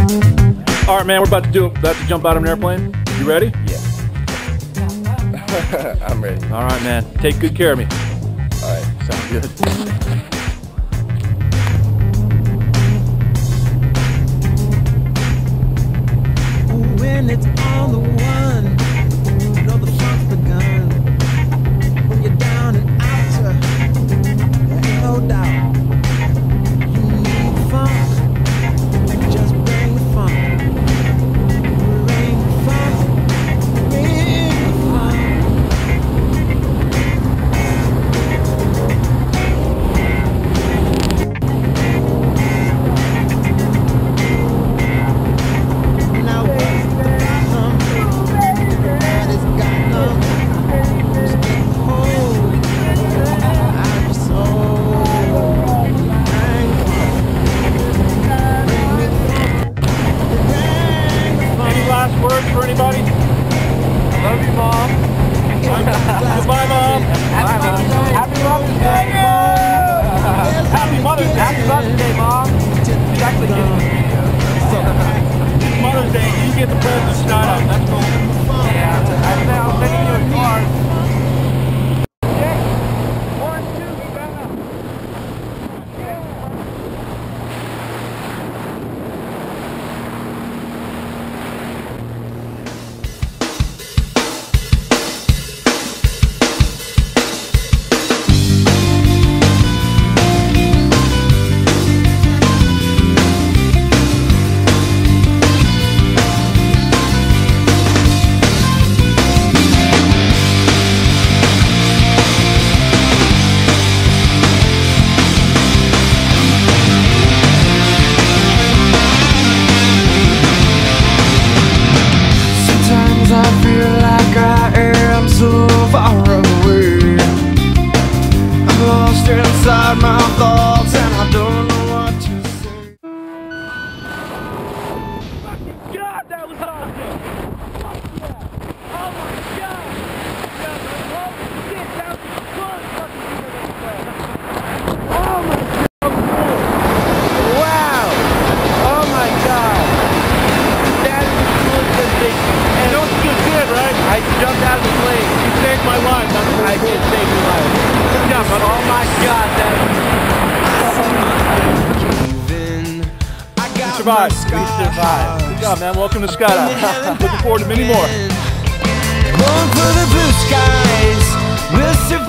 All right, man, we're about to jump out of an airplane. You ready? Yeah. I'm ready. All right, man. Take good care of me. All right, sounds good. When it's on the one, you know the funk's begun. When you're down and out, there ain't no doubt. You need funk, just bring the funk. Bring the funk, bring the funk. Now what's the problem? Everybody's got them. Just get the hold out of your soul. Bring the funk. Bring the funk. Bring the funk. Any last words for anybody? Love you, Mom. Goodbye, Mom. Happy Mother's Day, Happy Mother's Day. Happy Mother's Day, Mom. She's actually getting the video. It's Mother's Day. You get the present skydive. That's cool. Yeah, I was making you a card. Sometimes I feel like I am so far away. I'm lost inside my thoughts and I don't know what to say. God, that was awesome! Fuck yeah! Oh my God! Yeah, holy shit, that was fun fucking doing that. Oh my God! Wow! Oh my God! That is the coolest sensation. And it don't feel good, right? I jumped out of the plane. You saved my life. That's I did save your life. Yeah, but Oh my God, that we survived. We survived. Good job, man. Welcome to Skydive. Looking forward to many more. Going for the blue skies, we'll survive.